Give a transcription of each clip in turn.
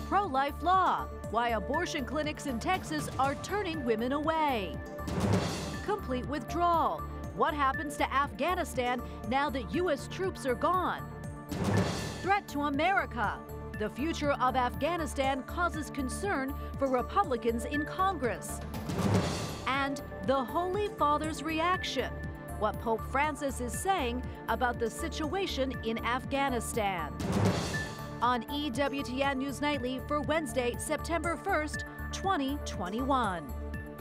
pro-life law, why abortion clinics in Texas are turning women away. Complete withdrawal. What happens to Afghanistan now that U.S. troops are gone? Threat to America. The future of Afghanistan causes concern for Republicans in Congress. And the Holy Father's reaction. What Pope Francis is saying about the situation in Afghanistan. On EWTN News Nightly for Wednesday, September 1st, 2021.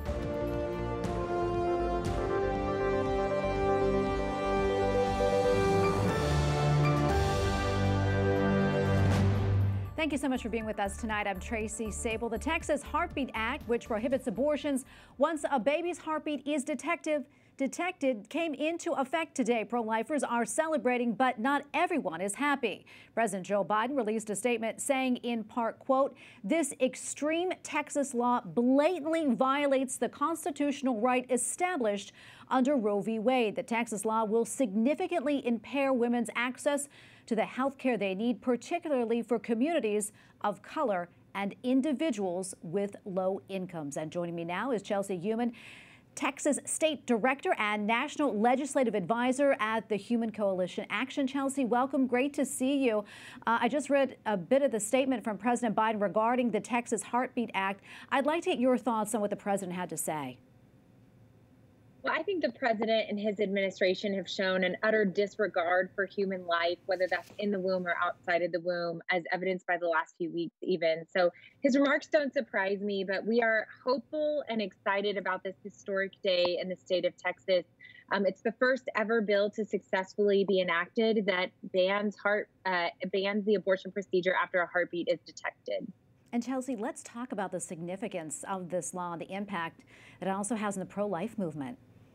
Thank you so much for being with us tonight. I'm Tracy Sable. The Texas Heartbeat Act, which prohibits abortions once a baby's heartbeat is detected, came into effect today. Pro-lifers are celebrating, but not everyone is happy. President Joe Biden released a statement saying in part, quote, "This extreme Texas law blatantly violates the constitutional right established under Roe v. Wade. The Texas law will significantly impair women's access to the health care they need, particularly for communities of color and individuals with low incomes." And joining me now is Chelsey Youman, Texas State Director and National Legislative Advisor at the Human Coalition Action. Chelsey, welcome. Great to see you. I just read a bit of the statement from President Biden regarding the Texas Heartbeat Act. I'd like to get your thoughts on what the president had to say. Well, I think the president and his administration have shown an utter disregard for human life, whether that's in the womb or outside of the womb, as evidenced by the last few weeks even. So his remarks don't surprise me, but we are hopeful and excited about this historic day in the state of Texas. It's the first ever bill to successfully be enacted that bans the abortion procedure after a heartbeat is detected. And Chelsey, let's talk about the significance of this law, the impact that it also has in the pro-life movement.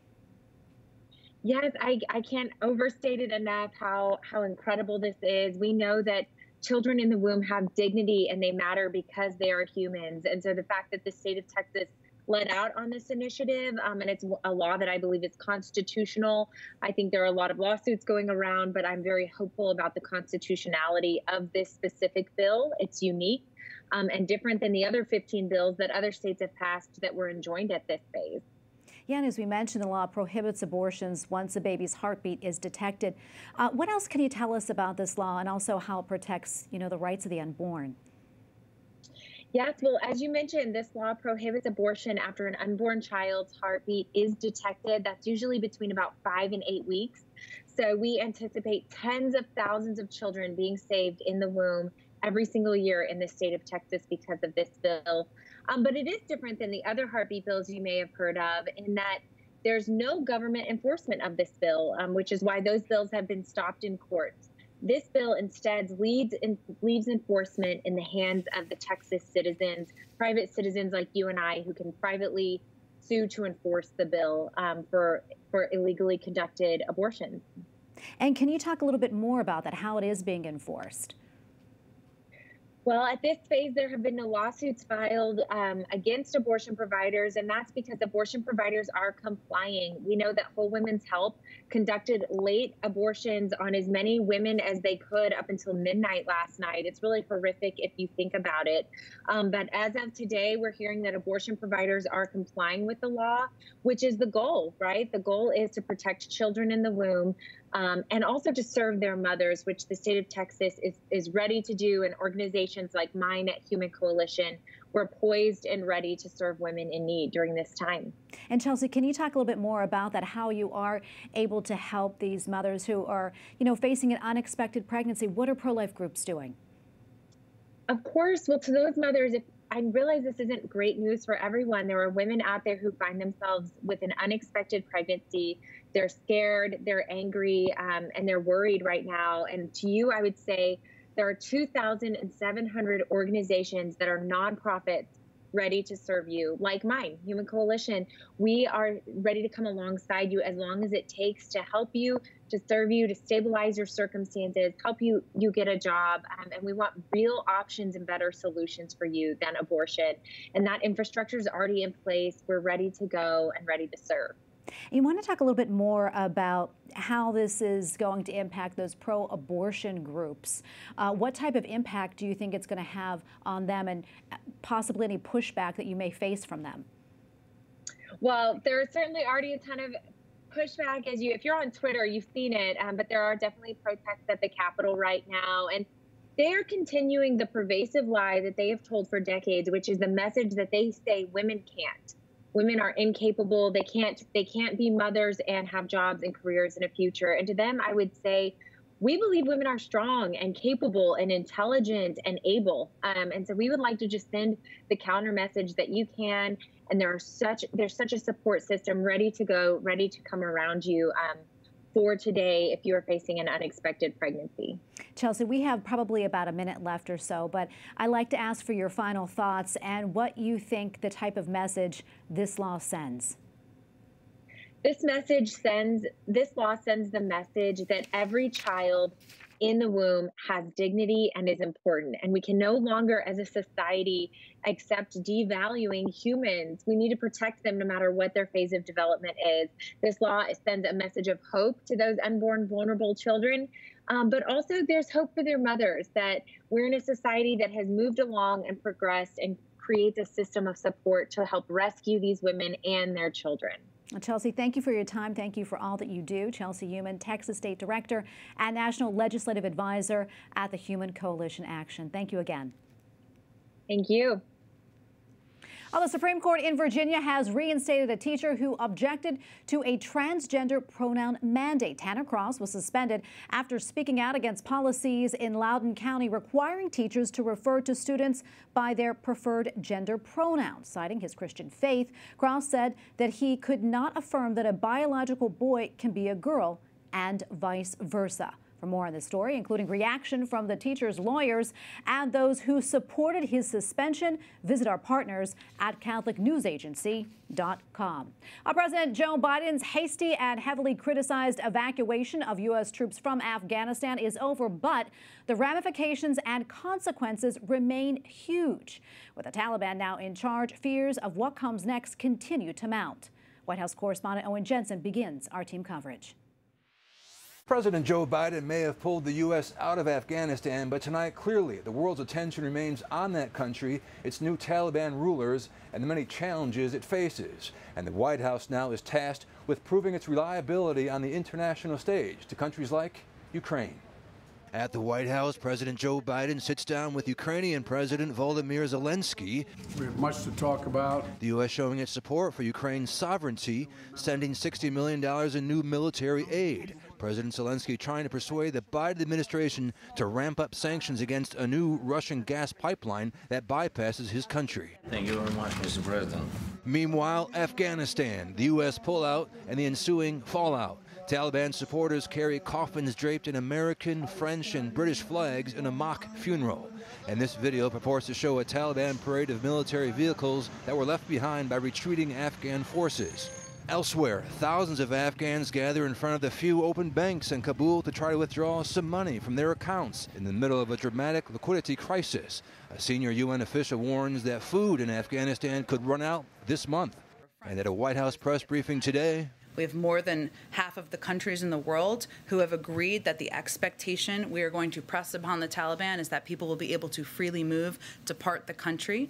Yes, I can't overstate it enough how incredible this is. We know that children in the womb have dignity and they matter because they are humans. And so the fact that the state of Texas let out on this initiative, and it's a law that I believe is constitutional. I think there are a lot of lawsuits going around, but I'm very hopeful about the constitutionality of this specific bill. It's unique and different than the other 15 bills that other states have passed that were enjoined at this phase. Yeah, and as we mentioned, the law prohibits abortions once a baby's heartbeat is detected. What else can you tell us about this law and also how it protects, the rights of the unborn? Yes, well, as you mentioned, this law prohibits abortion after an unborn child's heartbeat is detected. That's usually between about 5 and 8 weeks. So we anticipate tens of thousands of children being saved in the womb every single year in the state of Texas because of this bill. But it is different than the other heartbeat bills you may have heard of in that there's no government enforcement of this bill, which is why those bills have been stopped in courts. This bill instead leaves enforcement in the hands of the Texas citizens, private citizens like you and I, who can privately sue to enforce the bill for illegally conducted abortions. And can you talk a little bit more about that, how it is being enforced? Well, at this phase, there have been no lawsuits filed against abortion providers, and that's because abortion providers are complying. We know that Whole Women's Health conducted late abortions on as many women as they could up until midnight last night. It's really horrific if you think about it. But as of today, we're hearing that abortion providers are complying with the law, which is the goal, right? The goal is to protect children in the womb. And also to serve their mothers, which the state of Texas is ready to do. And organizations like mine at Human Coalition, we're poised and ready to serve women in need during this time. And Chelsey, can you talk a little bit more about that, how you are able to help these mothers who are, facing an unexpected pregnancy? What are pro-life groups doing? Of course. Well, to those mothers, I realize this isn't great news for everyone. There are women out there who find themselves with an unexpected pregnancy. They're scared, they're angry, and they're worried right now. And to you, I would say there are 2,700 organizations that are nonprofits ready to serve you, like mine, Human Coalition. We are ready to come alongside you as long as it takes to help you, to serve you, to stabilize your circumstances, help you get a job. And we want real options and better solutions for you than abortion. And that infrastructure is already in place. We're ready to go and ready to serve. You want to talk a little bit more about how this is going to impact those pro-abortion groups. What type of impact do you think it's going to have on them, and possibly any pushback that you may face from them? Well, there is certainly already a ton of pushback. If you're on Twitter, you've seen it, but there are definitely protests at the Capitol right now. And they are continuing the pervasive lie that they have told for decades, which is the message that they say women can't. Women are incapable. They can't be mothers and have jobs and careers and a future. And to them, I would say, we believe women are strong and capable and intelligent and able. And so we would like to just send the counter message that you can. And there's such a support system ready to go, ready to come around you for today if you are facing an unexpected pregnancy. Chelsey, we have probably about a minute left or so, but I'd like to ask for your final thoughts and what you think the type of message this law sends. This law sends the message that every child in the womb has dignity and is important. And we can no longer, as a society, accept devaluing humans. We need to protect them no matter what their phase of development is. This law sends a message of hope to those unborn, vulnerable children. But also there's hope for their mothers, that we're in a society that has moved along and progressed and creates a system of support to help rescue these women and their children. Well, Chelsey, thank you for your time. Thank you for all that you do. Chelsey Youman, Texas State Director and National Legislative Advisor at the Human Coalition Action. Thank you again. Thank you. Well, the Supreme Court in Virginia has reinstated a teacher who objected to a transgender pronoun mandate. Tanner Cross was suspended after speaking out against policies in Loudoun County requiring teachers to refer to students by their preferred gender pronouns. Citing his Christian faith, Cross said that he could not affirm that a biological boy can be a girl and vice versa. For more on this story, including reaction from the teacher's lawyers and those who supported his suspension, visit our partners at CatholicNewsAgency.com. President Joe Biden's hasty and heavily criticized evacuation of U.S. troops from Afghanistan is over, but the ramifications and consequences remain huge. With the Taliban now in charge, fears of what comes next continue to mount. White House correspondent Owen Jensen begins our team coverage. President Joe Biden may have pulled the U.S. out of Afghanistan, but tonight, clearly, the world's attention remains on that country, its new Taliban rulers, and the many challenges it faces. And the White House now is tasked with proving its reliability on the international stage to countries like Ukraine. At the White House, President Joe Biden sits down with Ukrainian President Volodymyr Zelenskyy. We have much to talk about. The U.S. showing its support for Ukraine's sovereignty, sending $60 million in new military aid. President Zelenskyy trying to persuade the Biden administration to ramp up sanctions against a new Russian gas pipeline that bypasses his country. Thank you very much, Mr. President. Meanwhile, Afghanistan, the U.S. pullout and the ensuing fallout. Taliban supporters carry coffins draped in American, French, and British flags in a mock funeral. And this video purports to show a Taliban parade of military vehicles that were left behind by retreating Afghan forces. Elsewhere, thousands of Afghans gather in front of the few open banks in Kabul to try to withdraw some money from their accounts in the middle of a dramatic liquidity crisis. A senior UN official warns that food in Afghanistan could run out this month. And at a White House press briefing today, we have more than half of the countries in the world who have agreed that the expectation we are going to press upon the Taliban is that people will be able to freely move, depart the country.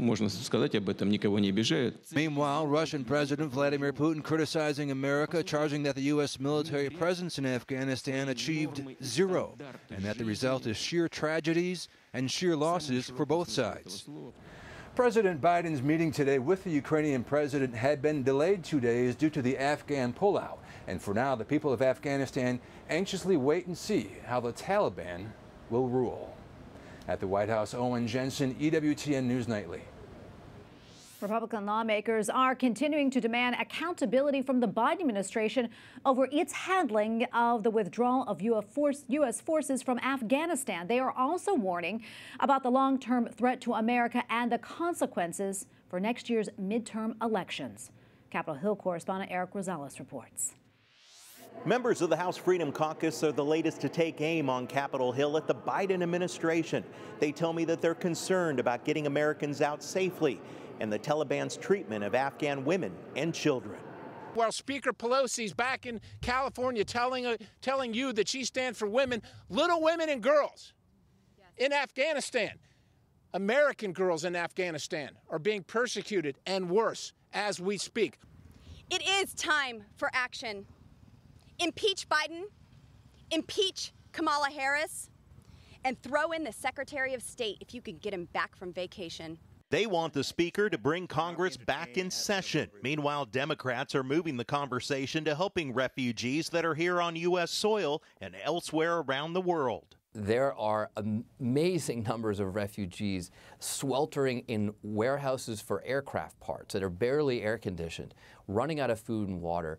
Meanwhile, Russian President Vladimir Putin criticizing America, charging that the U.S. military presence in Afghanistan achieved zero, and that the result is sheer tragedies and sheer losses for both sides. President Biden's meeting today with the Ukrainian president had been delayed 2 days due to the Afghan pullout. And for now, the people of Afghanistan anxiously wait and see how the Taliban will rule. At the White House, Owen Jensen, EWTN News Nightly. Republican lawmakers are continuing to demand accountability from the Biden administration over its handling of the withdrawal of U.S. forces from Afghanistan. They are also warning about the long-term threat to America and the consequences for next year's midterm elections. Capitol Hill correspondent Eric Rosales reports. Members of the House Freedom Caucus are the latest to take aim on Capitol Hill at the Biden administration. They tell me that they're concerned about getting Americans out safely and the Taliban's treatment of Afghan women and children. While Speaker Pelosi's back in California telling you that she stands for women, little women and girls in Afghanistan. American girls in Afghanistan are being persecuted and worse as we speak. It is time for action. Impeach Biden, impeach Kamala Harris, and throw in the Secretary of State if you can get him back from vacation. They want the Speaker to bring Congress back in session. Meanwhile, Democrats are moving the conversation to helping refugees that are here on U.S. soil and elsewhere around the world. There are amazing numbers of refugees sweltering in warehouses for aircraft parts that are barely air conditioned, running out of food and water,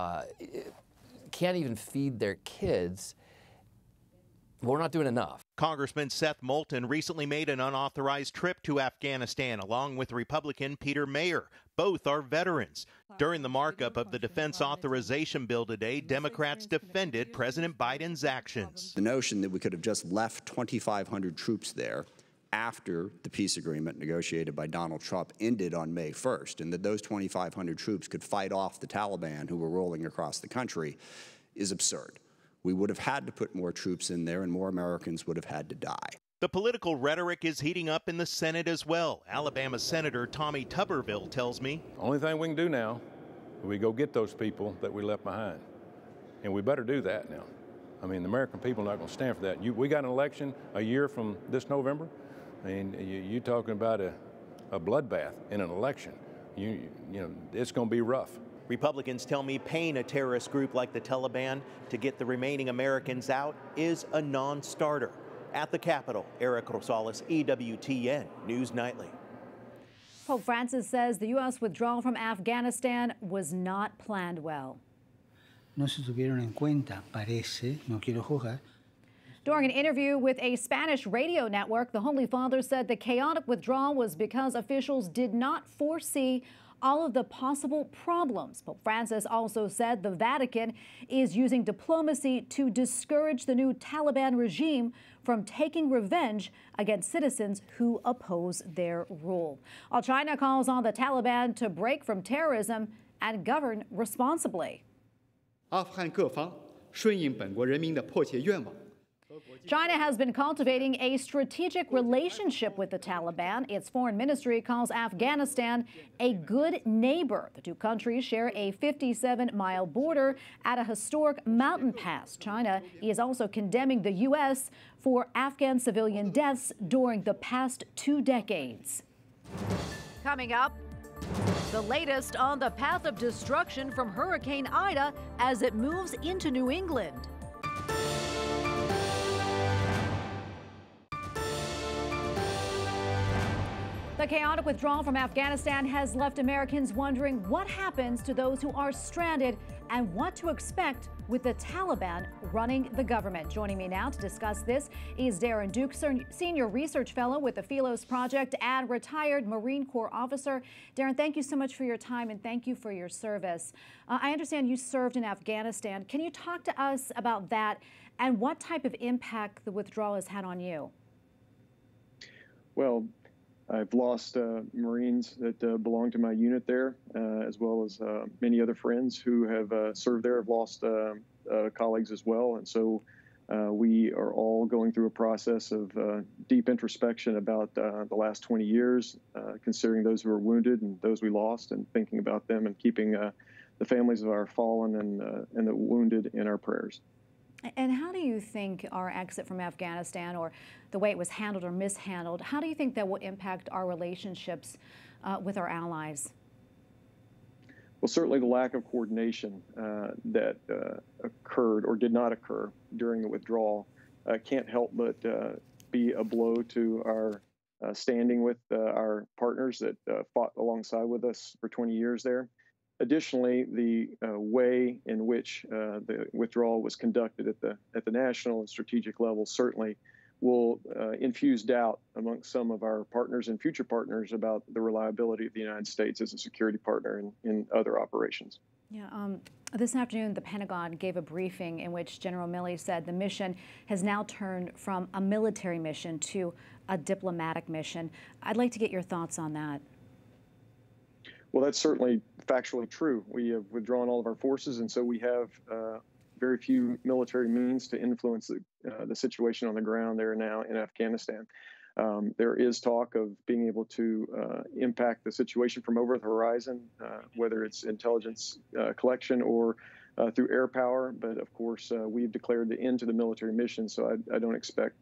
can't even feed their kids. We're not doing enough. Congressman Seth Moulton recently made an unauthorized trip to Afghanistan along with Republican Peter Mayer. Both are veterans. During the markup of the defense authorization bill today, Democrats defended President Biden's actions. The notion that we could have just left 2,500 troops there after the peace agreement negotiated by Donald Trump ended on May 1st, and that those 2,500 troops could fight off the Taliban who were rolling across the country is absurd. We would have had to put more troops in there, and more Americans would have had to die. The political rhetoric is heating up in the Senate as well. Alabama Senator Tommy Tuberville tells me, The only thing we can do now is we go get those people that we left behind. And we better do that now. I mean, the American people are not going to stand for that. We got an election a year from this November. I mean, you're talking about a bloodbath in an election. You know, it's going to be rough. Republicans tell me paying a terrorist group like the Taliban to get the remaining Americans out is a non-starter. At the Capitol, Eric Rosales, EWTN News Nightly. Pope Francis says the U.S. withdrawal from Afghanistan was not planned well. No se tuvieron en cuenta, parece, no quiero juzgar. During an interview with a Spanish radio network, the Holy Father said the chaotic withdrawal was because officials did not foresee all of the possible problems. Pope Francis also said the Vatican is using diplomacy to discourage the new Taliban regime from taking revenge against citizens who oppose their rule. While China calls on the Taliban to break from terrorism and govern responsibly. 阿富汗各方顺应本国人民的迫切愿望。 China has been cultivating a strategic relationship with the Taliban. Its foreign ministry calls Afghanistan a good neighbor. The two countries share a 57-mile border at a historic mountain pass. China is also condemning the U.S. for Afghan civilian deaths during the past 2 decades. Coming up, the latest on the path of destruction from Hurricane Ida as it moves into New England. The chaotic withdrawal from Afghanistan has left Americans wondering what happens to those who are stranded and what to expect with the Taliban running the government. Joining me now to discuss this is Darren Duke, Senior Research Fellow with the Philos Project and retired Marine Corps officer. Darren, thank you so much for your time and thank you for your service. I understand you served in Afghanistan. Can you talk to us about that and what type of impact the withdrawal has had on you? Well, I've lost Marines that belong to my unit there, as well as many other friends who have served there. I've lost colleagues as well. And so we are all going through a process of deep introspection about the last 20 years, considering those who are wounded and those we lost, and thinking about them and keeping the families of our fallen and the wounded in our prayers. And how do you think our exit from Afghanistan, or the way it was handled or mishandled, how do you think that will impact our relationships with our allies? Well, certainly the lack of coordination that occurred or did not occur during the withdrawal can't help but be a blow to our standing with our partners that fought alongside with us for 20 years there. Additionally, the way in which the withdrawal was conducted at the national and strategic level certainly will infuse doubt amongst some of our partners and future partners about the reliability of the United States as a security partner in other operations. Yeah. This afternoon, the Pentagon gave a briefing in which General Milley said the mission has now turned from a military mission to a diplomatic mission. I'd like to get your thoughts on that. Well, that's certainly factually true. We have withdrawn all of our forces, and so we have very few military means to influence the situation on the ground there now in Afghanistan. There is talk of being able to impact the situation from over the horizon, whether it's intelligence collection or through air power. But of course, we've declared the end to the military mission, so I don't expect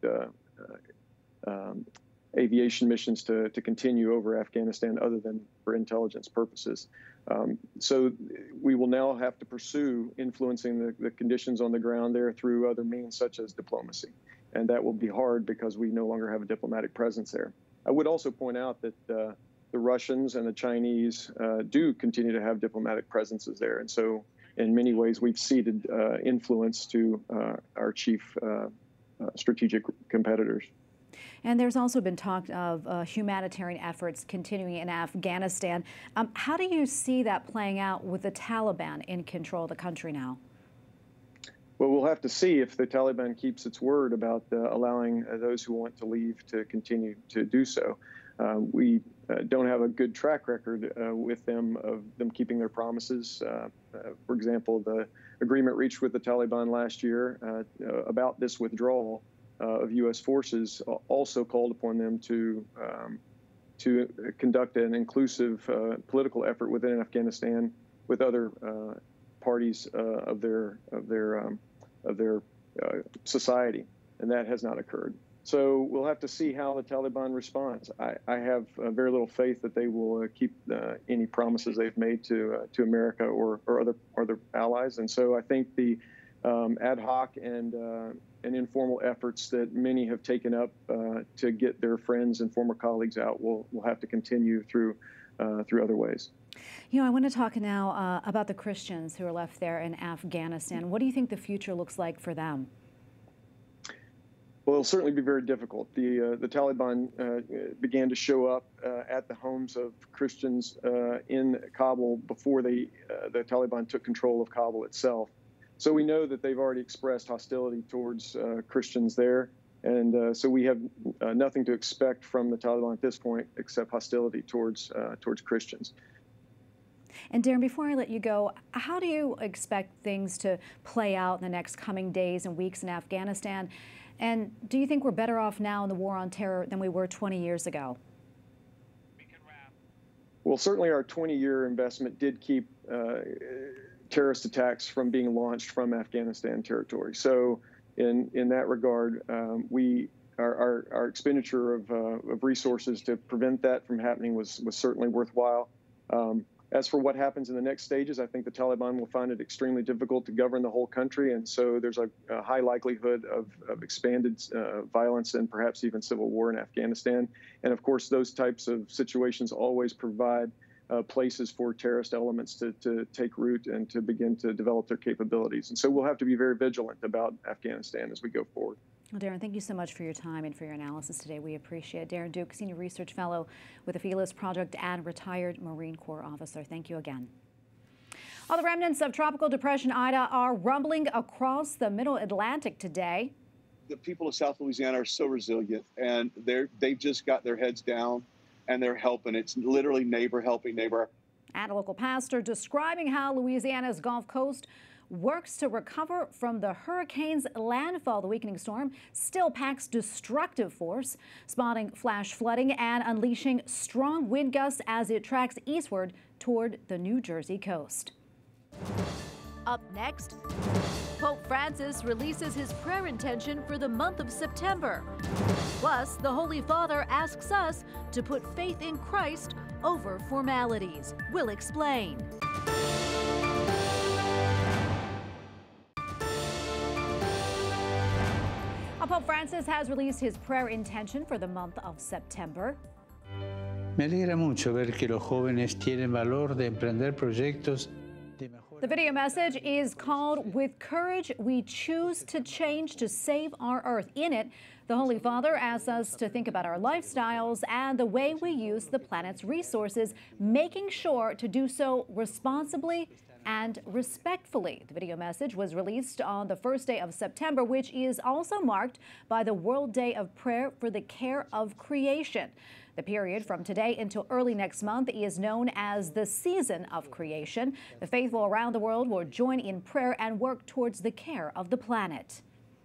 aviation missions to continue over Afghanistan other than for intelligence purposes. So we will now have to pursue influencing the conditions on the ground there through other means such as diplomacy. And that will be hard because we no longer have a diplomatic presence there. I would also point out that the Russians and the Chinese do continue to have diplomatic presences there. And so in many ways, we've ceded influence to our chief strategic competitors. And there's also been talk of humanitarian efforts continuing in Afghanistan. How do you see that playing out with the Taliban in control of the country now? Well, we'll have to see if the Taliban keeps its word about allowing those who want to leave to continue to do so. We don't have a good track record with them of them keeping their promises. For example, the agreement reached with the Taliban last year about this withdrawal of U.S. forces also called upon them to conduct an inclusive political effort within Afghanistan with other parties of their society, and that has not occurred. So we'll have to see how the Taliban responds. I have very little faith that they will keep any promises they've made to America or other allies, and so I think the ad hoc and informal efforts that many have taken up to get their friends and former colleagues out will have to continue through other ways. You know, I want to talk now about the Christians who are left there in Afghanistan. What do you think the future looks like for them? Well, it'll certainly be very difficult. The Taliban began to show up at the homes of Christians in Kabul before the Taliban took control of Kabul itself. So we know that they've already expressed hostility towards Christians there. And so we have nothing to expect from the Taliban at this point except hostility towards Christians. And Darren, before I let you go, how do you expect things to play out in the next coming days and weeks in Afghanistan? And do you think we're better off now in the war on terror than we were 20 years ago? Well, certainly our 20-year investment did keep terrorist attacks from being launched from Afghanistan territory. So in that regard, our expenditure of resources to prevent that from happening was certainly worthwhile. As for what happens in the next stages, I think the Taliban will find it extremely difficult to govern the whole country, and so there's a high likelihood of expanded violence and perhaps even civil war in Afghanistan. And of course, those types of situations always provide places for terrorist elements to take root and to begin to develop their capabilities. And so we'll have to be very vigilant about Afghanistan as we go forward. Well, Darren, thank you so much for your time and for your analysis today. We appreciate it. Darren Duke, Senior Research Fellow with the Philos Project and retired Marine Corps officer. Thank you again. All the remnants of Tropical Depression Ida are rumbling across the Middle Atlantic today. The people of South Louisiana are so resilient, and they've just got their heads down, and they're helping. It's literally neighbor helping neighbor. And a local pastor describing how Louisiana's Gulf Coast works to recover from the hurricane's landfall. The weakening storm still packs destructive force, spotting flash flooding and unleashing strong wind gusts as it tracks eastward toward the New Jersey coast. Up next, Pope Francis releases his prayer intention for the month of September. Plus, the Holy Father asks us to put faith in Christ over formalities. We'll explain. Pope Francis has released his prayer intention for the month of September. Me alegra mucho ver que los jóvenes tienen valor de emprender proyectos. The video message is called "With Courage, We Choose to Change to Save Our Earth." In it, the Holy Father asks us to think about our lifestyles and the way we use the planet's resources, making sure to do so responsibly and respectfully. The video message was released on the first day of September, which is also marked by the World Day of Prayer for the Care of Creation. The period from today until early next month is known as the Season of Creation. The faithful around the world will join in prayer and work towards the care of the planet.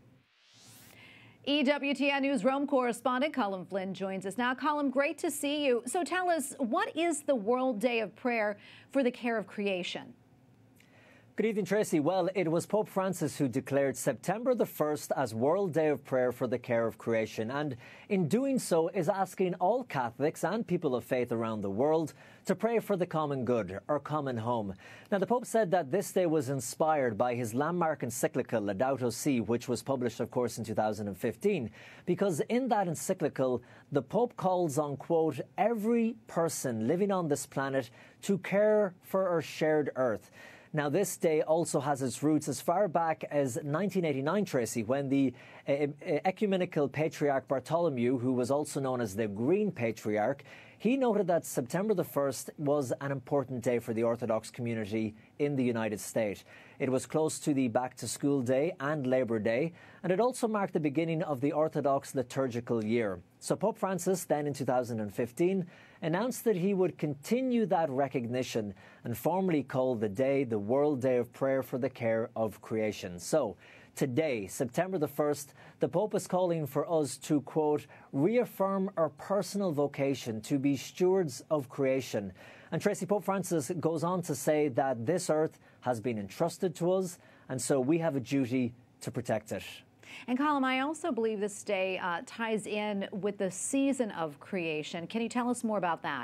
EWTN News Rome correspondent Colm Flynn joins us now. Colm, great to see you. So tell us, what is the World Day of Prayer for the Care of Creation? Good evening, Tracy. Well, it was Pope Francis who declared September the 1st as World Day of Prayer for the Care of Creation, and in doing so is asking all Catholics and people of faith around the world to pray for the common good, or common home. Now, the Pope said that this day was inspired by his landmark encyclical, Laudato Si, which was published, of course, in 2015, because in that encyclical, the Pope calls on, quote, every person living on this planet to care for our shared earth. Now, this day also has its roots as far back as 1989, Tracy, when the ecumenical patriarch Bartholomew, who was also known as the Green Patriarch, he noted that September the 1st was an important day for the Orthodox community in the United States. It was close to the back-to-school day and Labor Day, and it also marked the beginning of the Orthodox liturgical year. So Pope Francis, then in 2015, announced that he would continue that recognition and formally call the day the World Day of Prayer for the Care of Creation. So today, September the 1st, the Pope is calling for us to, quote, reaffirm our personal vocation to be stewards of creation. And Tracy, Pope Francis goes on to say that this earth has been entrusted to us, and so we have a duty to protect it. And Colm, I also believe this day ties in with the season of creation. Can you tell us more about that?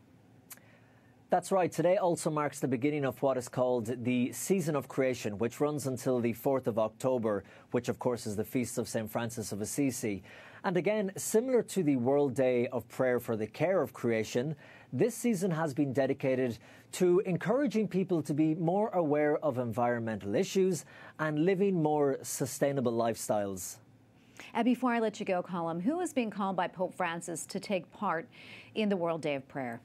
That's right. Today also marks the beginning of what is called the Season of Creation, which runs until the 4th of October, which of course is the feast of St. Francis of Assisi. And again, similar to the World Day of Prayer for the Care of Creation, this season has been dedicated to encouraging people to be more aware of environmental issues and living more sustainable lifestyles. And before I let you go, Colm, who is being called by Pope Francis to take part in the World Day of Prayer?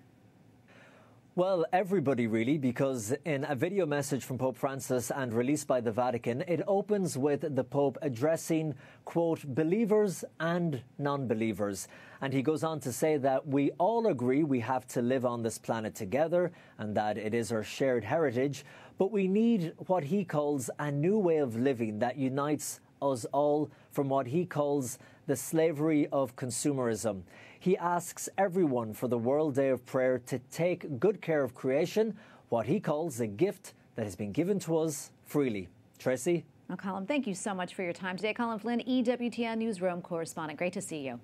Well, everybody really, because in a video message from Pope Francis and released by the Vatican, it opens with the Pope addressing, quote, believers and non-believers. And he goes on to say that we all agree we have to live on this planet together and that it is our shared heritage, but we need what he calls a new way of living that unites us all from what he calls the slavery of consumerism. He asks everyone for the World Day of Prayer to take good care of creation, what he calls a gift that has been given to us freely. Tracy? Well, Colm, thank you so much for your time today. Colm Flynn, EWTN News Rome correspondent. Great to see you.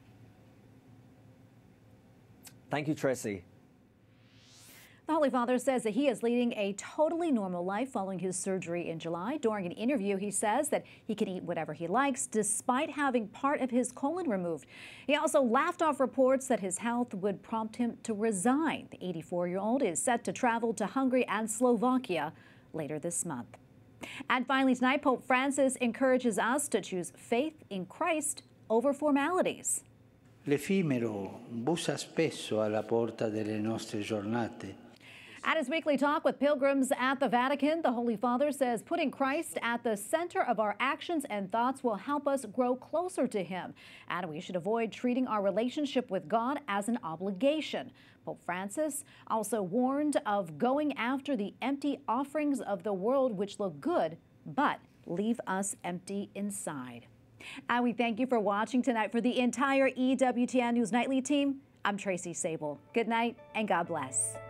Thank you, Tracy. The Holy Father says that he is leading a totally normal life following his surgery in July. During an interview, he says that he can eat whatever he likes despite having part of his colon removed. He also laughed off reports that his health would prompt him to resign. The 84-year-old is set to travel to Hungary and Slovakia later this month. And finally tonight, Pope Francis encourages us to choose faith in Christ over formalities. L'effimero bussa spesso alla porta delle nostre giornate. At his weekly talk with pilgrims at the Vatican, the Holy Father says putting Christ at the center of our actions and thoughts will help us grow closer to him. And we should avoid treating our relationship with God as an obligation. Pope Francis also warned of going after the empty offerings of the world, which look good, but leave us empty inside. And we thank you for watching tonight. For the entire EWTN News Nightly team, I'm Chelsey Youman. Good night and God bless.